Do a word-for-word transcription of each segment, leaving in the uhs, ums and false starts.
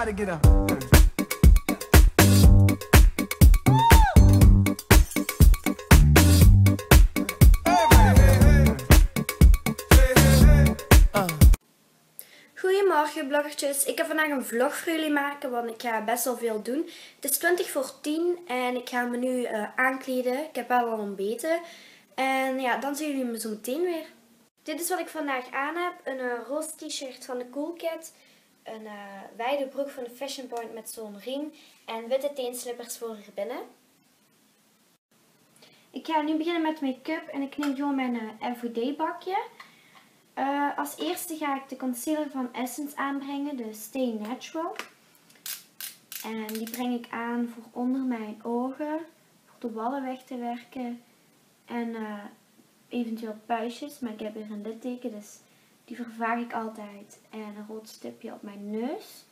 Everybody get up. Goedemorgen bloggertjes, ik ga vandaag een vlog voor jullie maken, want ik ga best wel veel doen. Het is twintig voor tien en ik ga me nu uh, aankleden. Ik heb wel al ontbeten. En ja, dan zien jullie me zo meteen weer. Dit is wat ik vandaag aan heb. Een uh, roze t-shirt van de Cool Cat. Een uh, wijde broek van de Fashion Point met zo'n riem. En witte teenslippers voor hier binnen. Ik ga nu beginnen met make-up en ik neem gewoon mijn uh, everyday bakje. Uh, als eerste ga ik de concealer van Essence aanbrengen, de Stay Natural. En die breng ik aan voor onder mijn ogen, voor de wallen weg te werken. En uh, eventueel puistjes, maar ik heb hier een litteken, dus die vervaag ik altijd. En een rood stipje op mijn neus.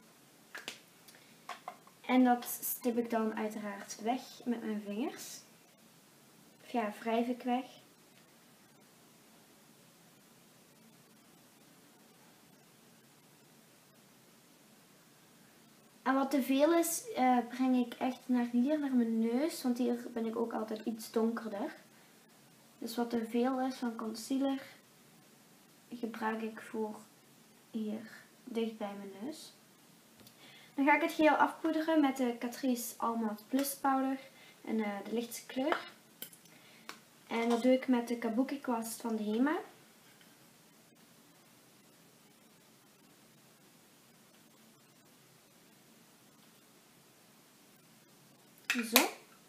En dat stip ik dan uiteraard weg met mijn vingers. Of ja, wrijf ik weg. En wat te veel is, uh, breng ik echt naar hier, naar mijn neus. Want hier ben ik ook altijd iets donkerder. Dus wat te veel is van concealer, gebruik ik voor hier, dicht bij mijn neus. Dan ga ik het geheel afpoederen met de Catrice All Plus Powder en uh, de lichtste kleur. En dat doe ik met de Kabuki kwast van de Hema. Zo.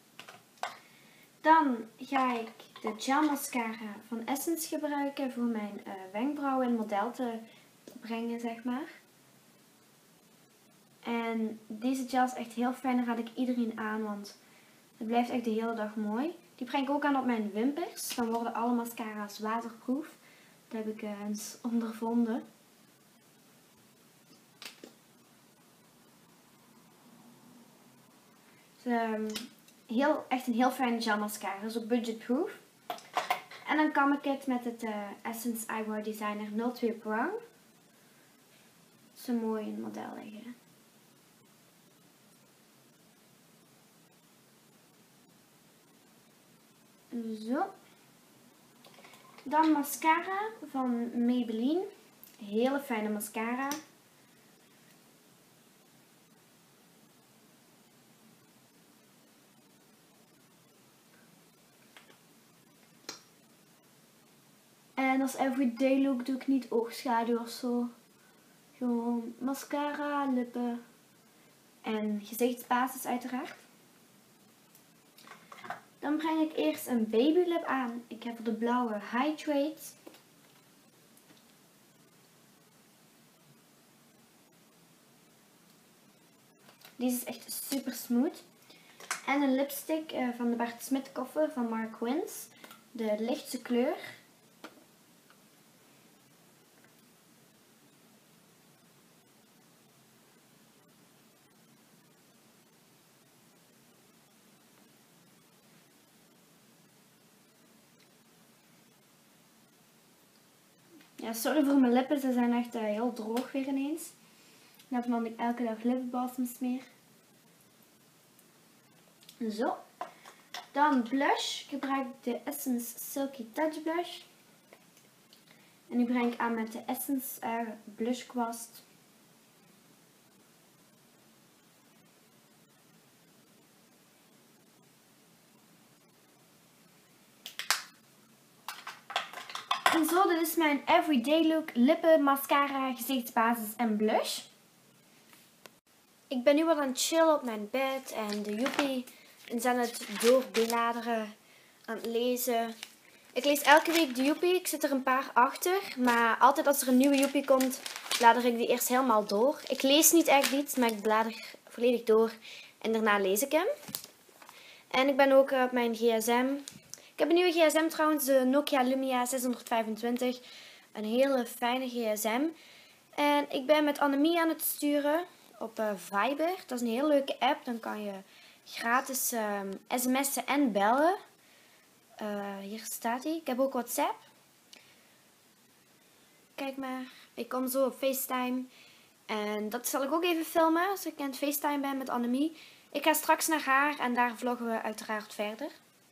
Dan ga ik de gel mascara van Essence gebruiken voor mijn uh, wenkbrauwen in model te brengen, zeg maar. En deze gel is echt heel fijn, daar raad ik iedereen aan, want het blijft echt de hele dag mooi. Die breng ik ook aan op mijn wimpers, dan worden alle mascara's waterproof. Dat heb ik uh, eens ondervonden. Dus, um, heel, echt een heel fijne gel mascara, dus ook budgetproof. En dan kam ik het met het uh, Essence Eyebrow Designer nul twee Brown. Zo mooi in het model liggen. Zo. Dan mascara van Maybelline. Hele fijne mascara. En als everyday look doe ik niet oogschaduw of zo. Gewoon mascara, lippen en gezichtsbasis uiteraard. Dan breng ik eerst een babylip aan. Ik heb de blauwe Hydrate. Deze is echt super smooth. En een lipstick van de Bart Smit koffer van Mark Wins. De lichtste kleur. Ja, sorry voor mijn lippen, ze zijn echt uh, heel droog weer ineens. Net omdat ik elke dag lipbalsem smeer. Zo. Dan blush. Ik gebruik de Essence Silky Touch Blush. En die breng ik aan met de Essence uh, Blush kwast. En zo, dit is mijn everyday look, lippen, mascara, gezichtsbasis en blush. Ik ben nu wat aan het chillen op mijn bed en de joepie is aan het doorbladeren, aan het lezen. Ik lees elke week de joepie, ik zit er een paar achter, maar altijd als er een nieuwe joepie komt, blader ik die eerst helemaal door. Ik lees niet echt iets, maar ik blader volledig door en daarna lees ik hem. En ik ben ook op mijn gsm. Ik heb een nieuwe gsm trouwens, de Nokia Lumia zeshonderdvijfentwintig. Een hele fijne gsm. En ik ben met Annemie aan het sturen op uh, Viber. Dat is een heel leuke app. Dan kan je gratis uh, sms'en en bellen. Uh, hier staat hij. Ik heb ook WhatsApp. Kijk maar. Ik kom zo op FaceTime. En dat zal ik ook even filmen als ik in het FaceTime ben met Annemie. Ik ga straks naar haar en daar vloggen we uiteraard verder.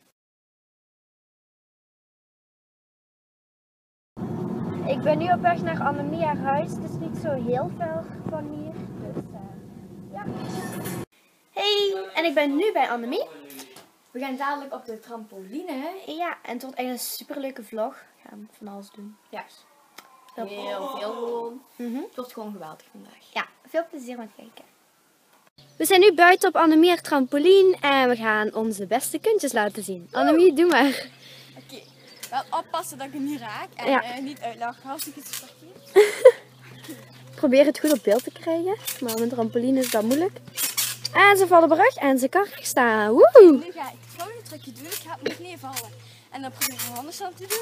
Ik ben nu op weg naar Annemie haar huis. Het is niet zo heel ver van hier. Dus uh, ja. Hey, en ik ben nu bij Annemie. We gaan dadelijk op de trampoline. Hè? Ja, en het wordt echt een superleuke vlog. We gaan van alles doen. Ja. Heel veel gewoon. Mm-hmm. Het wordt gewoon geweldig vandaag. Ja, veel plezier met kijken. We zijn nu buiten op Annemie haar trampoline en we gaan onze beste kuntjes laten zien. Annemie, doe maar. Oké, okay. Wel oppassen dat ik hem niet raak en Ja. uh, niet uitlachen als ik het parkeer. Probeer het goed op beeld te krijgen, maar met een trampoline is dat moeilijk. En ze vallen terug en ze kan recht staan. Woehoe! Nu ga ik het volgende trucje doen. Ik ga op mijn knieën vallen en dan probeer ik mijn handen stand te doen.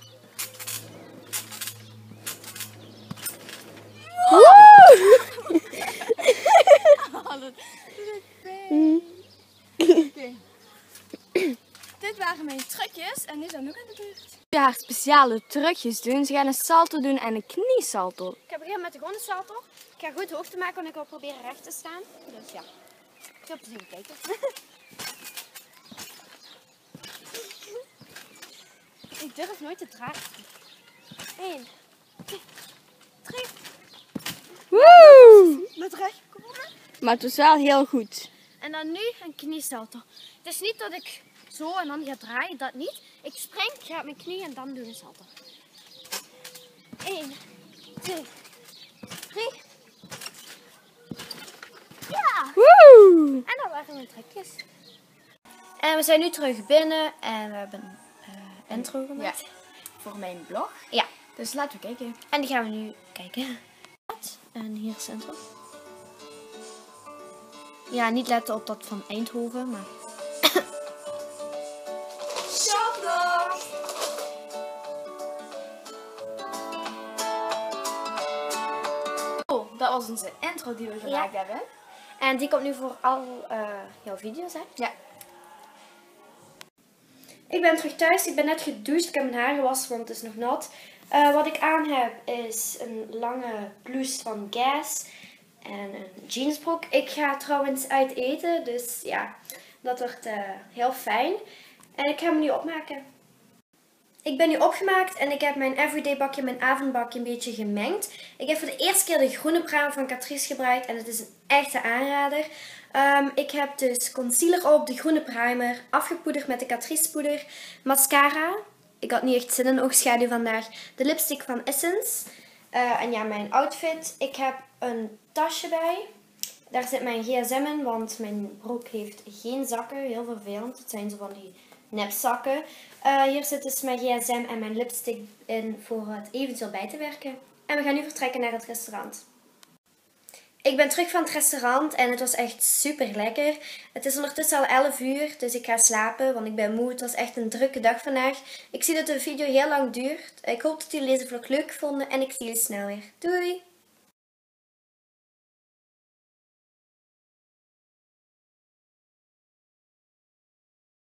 Woe! Oh, dat doet pijn. Okay. Dit waren mijn trucjes en nu zijn we nog aan de beurt. Ja, speciale trucjes doen. Ze gaan een salto doen en een kniesalto. Ik ga beginnen met de gewone salto. Ik ga goed hoogte maken, want ik wil proberen recht te staan. Dus ja, veel plezier kijken. Ik durf nooit te draaien. Eén, twee, drie. Woe! Met recht komen. Maar het was wel heel goed. En dan nu een kniesalto. Het is niet dat ik zo en dan ga draaien, dat niet. Ik spring, ga op mijn knie en dan doe ik een salto. Eén, twee, drie. Ja! Woe! En dat waren mijn trucjes. En we zijn nu terug binnen en we hebben een uh, intro gemaakt. Ja, voor mijn blog. Ja. Dus laten we kijken. En die gaan we nu kijken. En hier is de intro. Ja, niet letten op dat van Eindhoven, maar... Shopblog! Oh, dat was onze intro die we gemaakt Ja. hebben. En die komt nu voor al uh, jouw video's, hè? Ja. Ik ben terug thuis. Ik ben net gedoucht. Ik heb mijn haar gewassen, want het is nog nat. Uh, wat ik aan heb is een lange blouse van Guess en een jeansbroek. Ik ga trouwens uit eten, dus ja, dat wordt uh, heel fijn. En ik ga me nu opmaken. Ik ben nu opgemaakt en ik heb mijn everyday bakje en mijn avondbakje een beetje gemengd. Ik heb voor de eerste keer de groene primer van Catrice gebruikt en het is een echte aanrader. Um, ik heb dus concealer op, de groene primer, afgepoederd met de Catrice poeder, mascara. Ik had niet echt zin in oogschaduw vandaag. De lipstick van Essence. Uh, en ja, mijn outfit. Ik heb een tasje bij. Daar zit mijn gsm in, want mijn broek heeft geen zakken. Heel vervelend. Het zijn zo van die nepzakken. Uh, hier zit dus mijn gsm en mijn lipstick in voor het eventueel bij te werken. En we gaan nu vertrekken naar het restaurant. Ik ben terug van het restaurant en het was echt super lekker. Het is ondertussen al elf uur, dus ik ga slapen, want ik ben moe. Het was echt een drukke dag vandaag. Ik zie dat de video heel lang duurt. Ik hoop dat jullie deze vlog leuk vonden en ik zie jullie snel weer. Doei!